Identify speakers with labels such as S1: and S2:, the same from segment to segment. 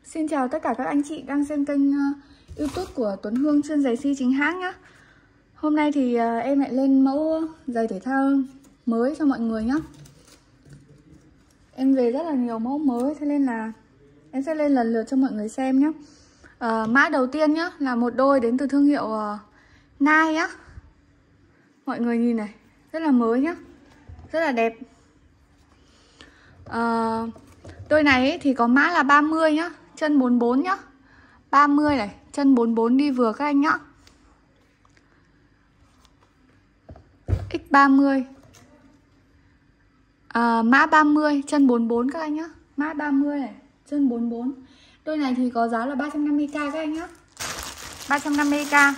S1: Xin chào tất cả các anh chị đang xem kênh YouTube của Tuấn Hương chuyên giày si chính hãng nhá. Hôm nay thì em lại lên mẫu giày thể thao mới cho mọi người nhá. Em về rất là nhiều mẫu mới, thế nên là em sẽ lên lần lượt cho mọi người xem nhá. Mã đầu tiên nhá là một đôi đến từ thương hiệu Nike nhá. Mọi người nhìn này, rất là mới nhá, rất là đẹp. Đôi này ấy thì có mã là 30 nhá, chân 44 nhá. 30 này, chân 44 đi vừa các anh nhá. X30. Mã 30, chân 44 các anh nhá. Mã 30 này, chân 44. Đôi này thì có giá là 350k các anh nhá. 350k.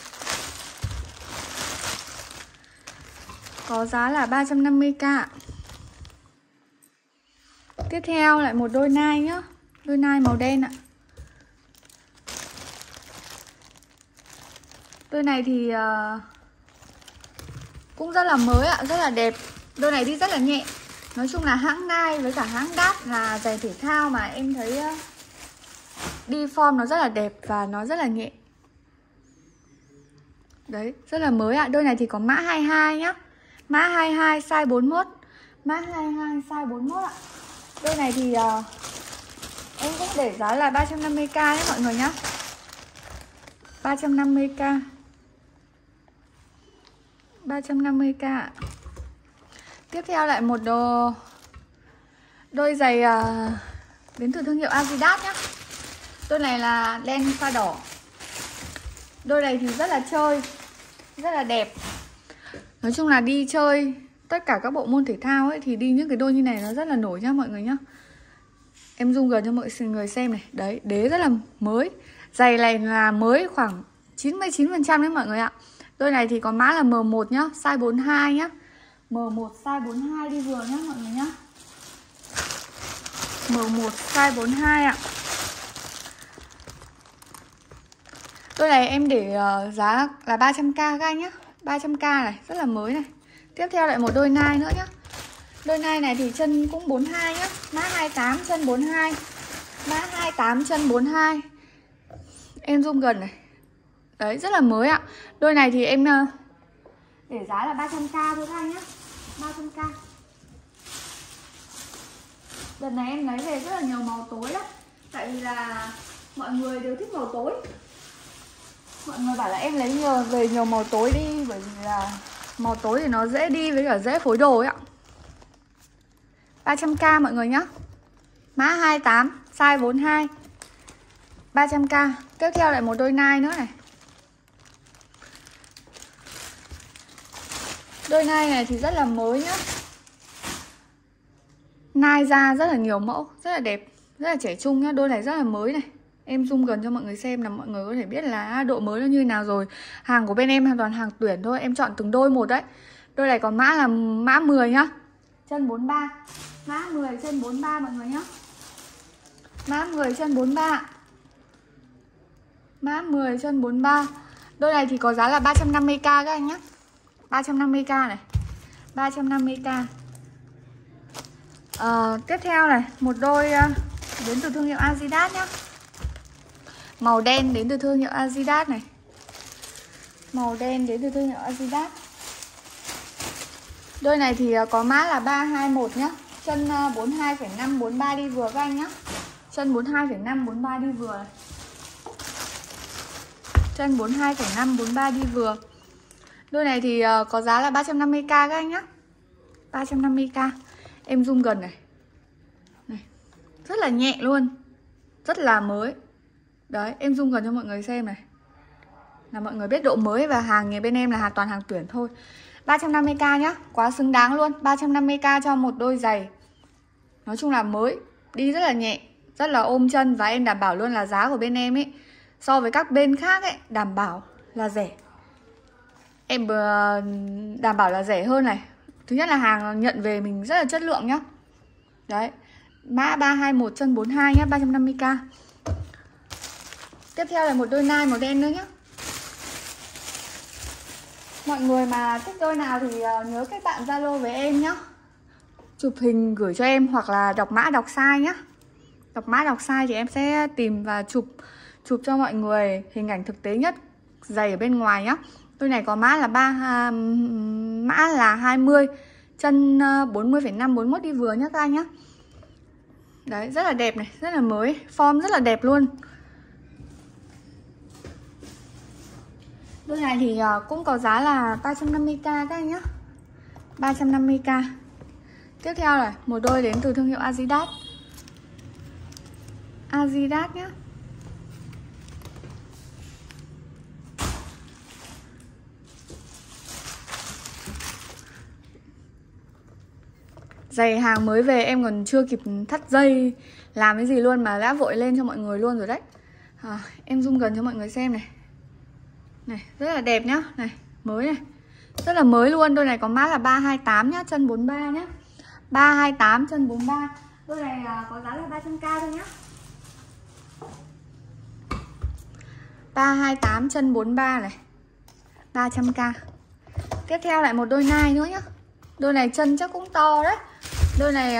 S1: Có giá là 350k. Tiếp theo lại một đôi Nike nhá. Đôi Nike màu đen ạ. Đôi này thì cũng rất là mới ạ, rất là đẹp. Đôi này đi rất là nhẹ. Nói chung là hãng Nike với cả hãng Đáp là giày thể thao mà em thấy đi form nó rất là đẹp và nó rất là nhẹ. Đấy, rất là mới ạ. Đôi này thì có mã 22 nhá. Mã 22 size 41. Mã 22 size 41 ạ. Đôi này thì em cũng để giá là 350k đấy mọi người nhá. 350k. 350k. Tiếp theo lại một đôi giày đến từ thương hiệu Adidas nhá. Đôi này là đen pha đỏ. Đôi này thì rất là chơi, rất là đẹp. Nói chung là đi chơi tất cả các bộ môn thể thao ấy thì đi những cái đôi như này nó rất là nổi nhá mọi người nhá. Em zoom gần cho mọi người xem này. Đấy, đế rất là mới. Giày này là mới khoảng 99% đấy mọi người ạ. Đôi này thì có mã là M1 nhá, size 42 nhá. M1 size 42 đi vừa nhá mọi người nhá. M1 size 42 ạ. Đôi này em để giá là 300k các anh nhá. 300k này, rất là mới này. Tiếp theo lại một đôi Nike nữa nhá. Đôi Nike này thì chân cũng 42 nhá. Mã 28 chân 42. Mã 28 chân 42. Em zoom gần này. Đấy, rất là mới ạ. Đôi này thì em để giá là 300k thôi các anh nhá. 300k. Đợt này em lấy về rất là nhiều màu tối lắm. Tại vì là mọi người đều thích màu tối. Mọi người bảo là em lấy về nhiều màu tối đi. Bởi vì là màu tối thì nó dễ đi với cả dễ phối đồ ấy ạ. 300k mọi người nhá. Mã 28 size 42. 300k. Tiếp theo lại một đôi Nike nữa này. Đôi Nike này thì rất là mới nhá. Nike ra rất là nhiều mẫu, rất là đẹp, rất là trẻ trung nhá. Đôi này rất là mới này. Em zoom gần cho mọi người xem là mọi người có thể biết là độ mới nó như nào rồi. Hàng của bên em hoàn toàn hàng tuyển thôi. Em chọn từng đôi một đấy. Đôi này có mã là mã 10 nhá. Chân 43. Mã 10 chân 43 mọi người nhá. Mã 10 chân 43. Mã 10 chân 43. Đôi này thì có giá là 350k các anh nhá. 350k này. 350k. Tiếp theo này, một đôi đến từ thương hiệu Adidas nhá. Màu đen đến từ thương hiệu Adidas này. Màu đen đến từ thương hiệu Adidas. Đôi này thì có mã là 321 nhá. Chân 42,5 43 đi vừa các anh nhá. Chân 42,5 43 đi vừa này. Chân 42,5 43 đi vừa. Đôi này thì có giá là 350k các anh nhá. 350k. Em zoom gần này. Này. Rất là nhẹ luôn. Rất là mới. Đấy, em zoom gần cho mọi người xem này. Là mọi người biết độ mới và hàng nhà bên em là toàn hàng tuyển thôi. 350k nhá, quá xứng đáng luôn. 350k cho một đôi giày. Nói chung là mới, đi rất là nhẹ, rất là ôm chân. Và em đảm bảo luôn là giá của bên em ấy so với các bên khác ấy, đảm bảo là rẻ. Em đảm bảo là rẻ hơn này. Thứ nhất là hàng nhận về mình rất là chất lượng nhá. Đấy, mã 321 chân 42 nhá, 350k. Tiếp theo là một đôi Nike màu đen nữa nhá. Mọi người mà thích đôi nào thì nhớ kết bạn Zalo với em nhá. Chụp hình gửi cho em hoặc là đọc mã đọc size nhá. đọc mã đọc size thì em sẽ tìm và chụp cho mọi người hình ảnh thực tế nhất giày ở bên ngoài nhá. Đôi này có mã là mã là 20, chân 40,5 41 đi vừa nhá các anh nhá. Đấy, rất là đẹp này, rất là mới, form rất là đẹp luôn. Đôi này thì cũng có giá là 350k các anh nhá. 350k. Tiếp theo này, một đôi đến từ thương hiệu Adidas. Adidas nhá. Giày hàng mới về em còn chưa kịp thắt dây làm cái gì luôn mà đã vội lên cho mọi người luôn rồi đấy. Em zoom gần cho mọi người xem này. Này, rất là đẹp nhá. Này, mới này. Rất là mới luôn. Đôi này có mã là 328 nhá, chân 43 nhá. 328 chân 43. Đôi này có giá là 300k thôi nhá. 328 chân 43 này. 300k. Tiếp theo lại một đôi nai nữa nhá. Đôi này chân chắc cũng to đấy. Đôi này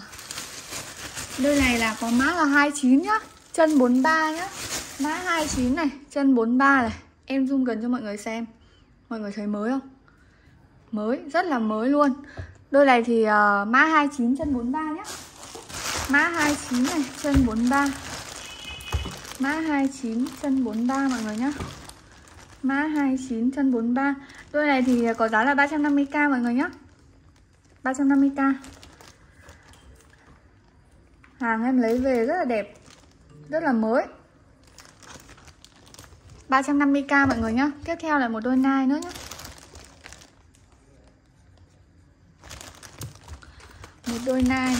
S1: là có mã là 29 nhá, chân 43 nhá. Mã 29 này, chân 43 này. Em zoom gần cho mọi người xem. Mọi người thấy mới không? Mới, rất là mới luôn. Đôi này thì mã 29 chân 43 nhá. Mã 29 này, chân 43. Mã 29 chân 43 mọi người nhá. Mã 29 chân 43. Đôi này thì có giá là 350k mọi người nhá. 350k. Hàng em lấy về rất là đẹp, rất là mới. 350k mọi người nhá. Tiếp theo là một đôi nai nữa nhá. Một đôi nai.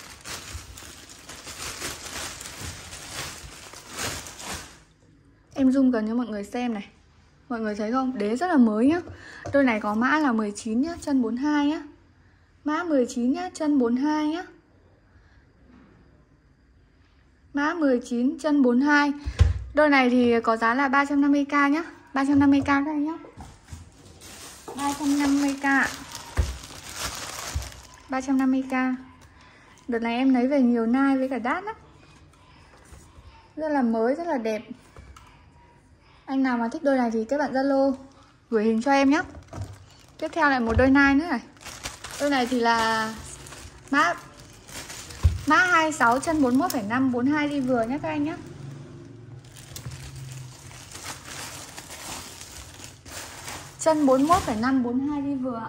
S1: Em zoom gần cho mọi người xem này. Mọi người thấy không? Đế rất là mới nhá. Đôi này có mã là 19 nhá, chân 42 nhá. Mã 19 nhá, chân 42 nhá. Mã 19 chân 42. Đôi này thì có giá là 350k nhá. 350k đây nhá. 350k. 350k. Đợt này em lấy về nhiều nai với cả đát lắm. Rất là mới, rất là đẹp. Anh nào mà thích đôi này thì các bạn Zalo gửi hình cho em nhé. Tiếp theo lại một đôi nai nữa này. Đôi này thì là mã 26 chân 41,5 42 đi vừa nhé các anh nhé. Chân 41,5 42 đi vừa.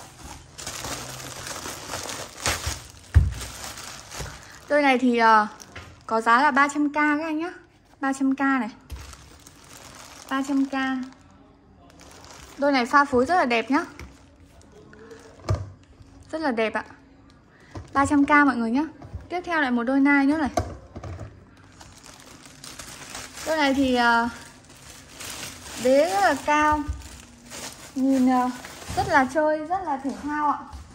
S1: Đôi này thì có giá là 300k các anh nhé. 300k này. 300k. Đôi này pha phối rất là đẹp nhá. Rất là đẹp ạ. 300k mọi người nhé. Tiếp theo lại một đôi nai nữa này. Đôi này thì đế rất là cao. Nhìn rất là chơi, rất là thể thao ạ.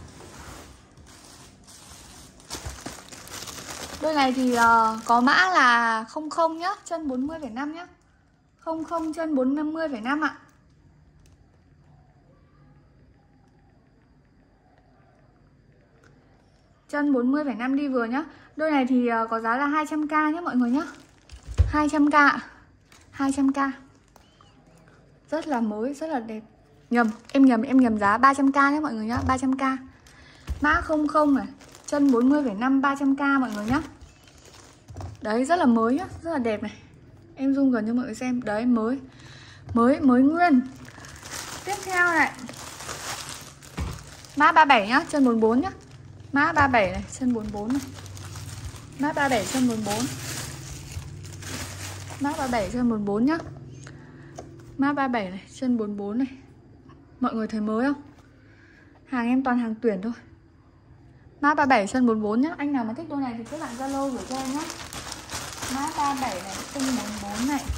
S1: Đôi này thì có mã là 00 nhá, chân 40,5 nhá. 00 chân 40,5 ạ. Chân 40,5 đi vừa nhá. Đôi này thì có giá là 200k nhé mọi người nhá. 200k ạ. 200k. Rất là mới, rất là đẹp. Em nhầm giá 300k nhé mọi người nhá. 300k. Mã 00 này, chân 40,5 300k mọi người nhá. Đấy, rất là mới nhá, rất là đẹp này. Em zoom gần cho mọi người xem. Đấy, mới nguyên. Tiếp theo này, mã 37 nhá, chân 44 nhá. Mã 37 này, chân 44 này. Mã 37 chân 44. Mã 37 chân 44 nhá. Mã 37 này, chân 44 này. Mọi người thấy mới không? Hàng em toàn hàng tuyển thôi. Mã 37 chân 44 nhá. Anh nào mà thích đôi này thì các bạn Zalo gửi cho em nhá. Mã 37 này, chân 44 này.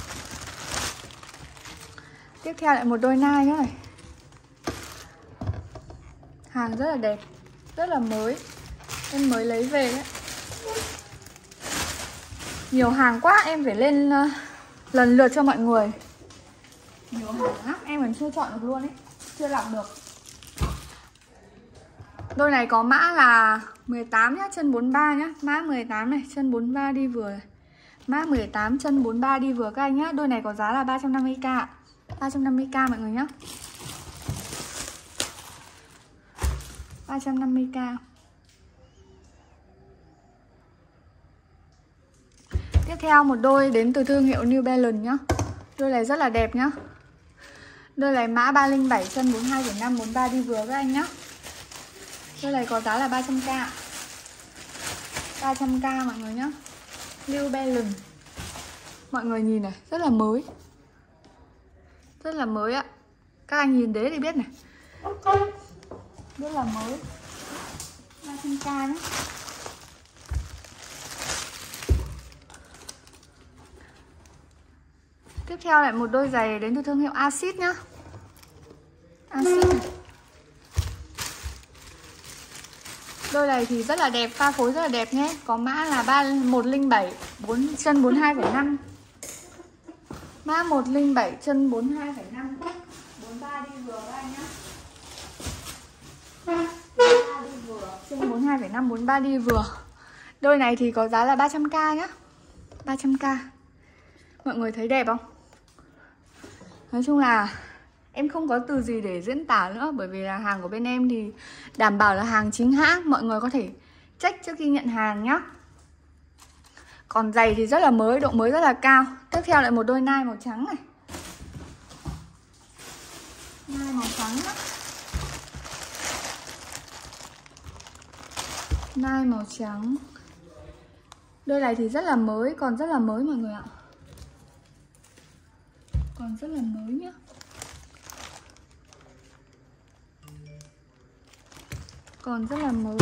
S1: Tiếp theo lại một đôi nai nữa này. Hàng rất là đẹp, rất là mới. Em mới lấy về đấy. Nhiều hàng quá, em phải lên lần lượt cho mọi người. Nhiều hàng lắm, em còn chưa chọn được luôn ấy. Chưa lọc được. Đôi này có mã là 18 nhá, chân 43 nhá. Mã 18 này, chân 43 đi vừa này. Mã 18 chân 43 đi vừa các anh nhá. Đôi này có giá là 350k ạ. 350k mọi người nhá. 350k. Tiếp theo một đôi đến từ thương hiệu New Balance nhá. Đôi này rất là đẹp nhá. Đôi này mã 307 chân 42,5 43 đi vừa các anh nhá. Đôi này có giá là 300k. 300k mọi người nhá. New Balance. Mọi người nhìn này, rất là mới. Rất là mới ạ. Các anh nhìn đấy thì biết này. Rất là mới. 300k nhá. Tiếp theo lại một đôi giày đến từ thương hiệu Acid nhá. Acid này. Đôi này thì rất là đẹp, pha phối rất là đẹp nhé. Có mã là 107 chân 42,5. Mã 107 chân 42,5 43 đi vừa các anh nhá. 43 đi vừa, chân 42,5 43 đi vừa. Đôi này thì có giá là 300k nhá. 300k. Mọi người thấy đẹp không? Nói chung là em không có từ gì để diễn tả nữa. Bởi vì là hàng của bên em thì đảm bảo là hàng chính hãng. Mọi người có thể check trước khi nhận hàng nhá. Còn giày thì rất là mới, độ mới rất là cao. Tiếp theo lại một đôi Nike màu trắng này. Nike màu trắng đó. Nike màu trắng. Đôi này thì rất là mới, còn rất là mới mọi người ạ. Còn rất là mới nhá. Còn rất là mới.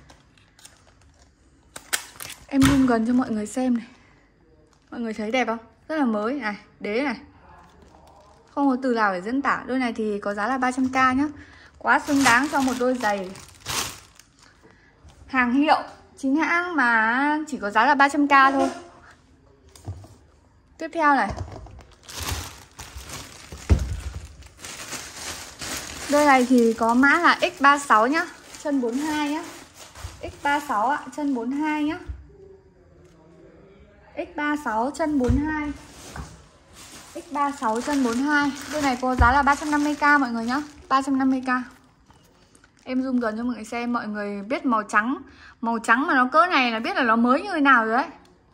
S1: Em zoom gần cho mọi người xem này. Mọi người thấy đẹp không? Rất là mới này, đế này. Không có từ nào để diễn tả. Đôi này thì có giá là 300k nhá. Quá xứng đáng cho một đôi giày hàng hiệu chính hãng mà chỉ có giá là 300k thôi. Tiếp theo này. Đôi này thì có mã là X36 nhá, chân 42 nhá. X36 ạ, chân 42 nhá. X36 chân 42. X36 chân 42. Đôi này có giá là 350k mọi người nhá. 350k. Em zoom gần cho mọi người xem. Mọi người biết màu trắng. Màu trắng mà nó cỡ này là biết là nó mới như thế nào rồi đấy.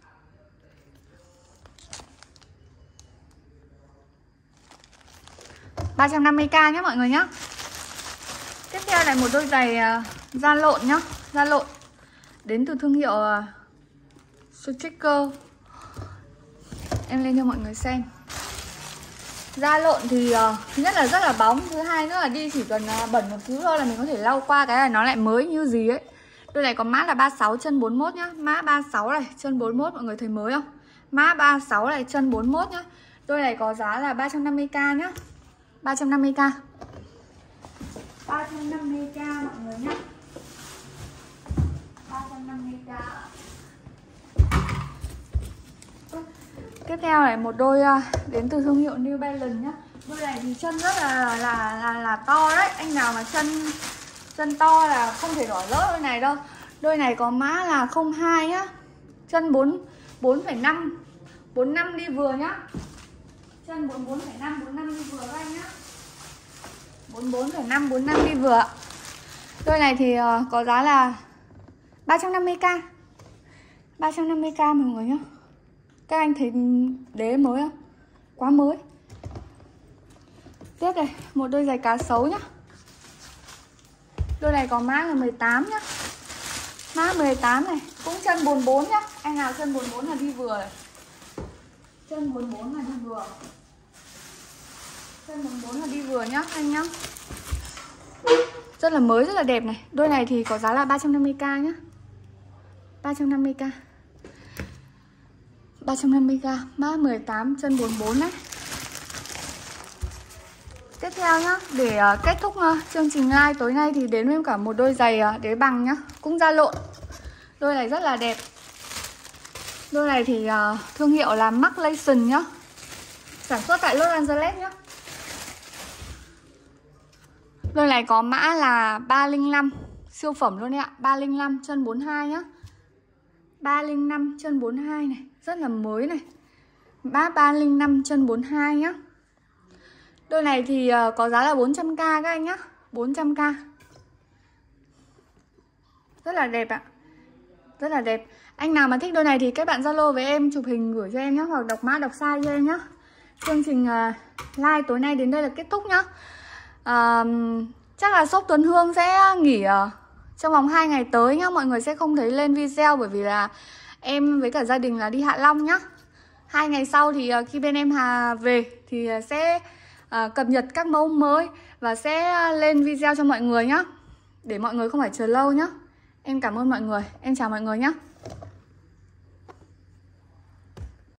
S1: $350k nhé mọi người nhá. Tiếp theo là một đôi giày da lộn nhá. Da lộn. Đến từ thương hiệu Striker. Em lên cho mọi người xem. Da lộn thì thứ nhất là rất là bóng. Thứ hai nữa là đi chỉ cần bẩn một thứ thôi là mình có thể lau qua cái là nó lại mới như gì ấy. Đôi này có mã là 36 chân 41 nhá. Mã 36 này chân 41 mọi người thấy mới không? Mã 36 này chân 41 nhá. Đôi này có giá là 350k nhá. 350k. 350k mọi người nhá. 350k. Tiếp theo này một đôi đến từ thương hiệu New Balance nhá. Đôi này thì chân rất là to đấy. Anh nào mà chân to là không thể bỏ lỡ đôi này đâu. Đôi này có mã là 02 nhá. Chân 4,5 45 đi vừa nhá. Chân 44,5 45 đi vừa các anh nhá. 44,5 45 đi vừa. Đôi này thì có giá là 350k. 350k mọi người nhá. Các anh thấy đế mới không? Quá mới. Tiếp này, một đôi giày cá sấu nhá. Đôi này có mã là 18 nhá. Mã 18 này, cũng chân 44 nhá. Anh nào chân 44 là đi vừa này. Chân 44 là đi vừa. Chân 44 là đi vừa nhá anh nhá. Rất là mới, rất là đẹp này. Đôi này thì có giá là 350k nhá. 350k. 350k. Mã 18 chân 44 đấy. Tiếp theo nhá, để kết thúc chương trình live tối nay thì đến với cả một đôi giày đế bằng nhá. Cũng da lộn. Đôi này rất là đẹp. Đôi này thì thương hiệu là McLaren nhá. Sản xuất tại Los Angeles nhá. Đôi này có mã là 305 Siêu phẩm luôn đấy ạ. 305 chân 42 nhá. 305 chân 42 này, rất là mới này. Mã 305 chân 42 nhá. Đôi này thì có giá là 400k các anh nhá. 400k. Rất là đẹp ạ. Rất là đẹp. Anh nào mà thích đôi này thì các bạn Zalo với em, chụp hình gửi cho em nhá, hoặc đọc mã đọc size cho em nhá. Chương trình live tối nay đến đây là kết thúc nhá. Chắc là shop Tuấn Hương sẽ nghỉ trong vòng 2 ngày tới nhá. Mọi người sẽ không thấy lên video bởi vì là em với cả gia đình là đi Hạ Long nhá. 2 ngày sau thì khi bên em về thì sẽ cập nhật các mẫu mới và sẽ lên video cho mọi người nhá, để mọi người không phải chờ lâu nhá. Em cảm ơn mọi người. Em chào mọi người nhá.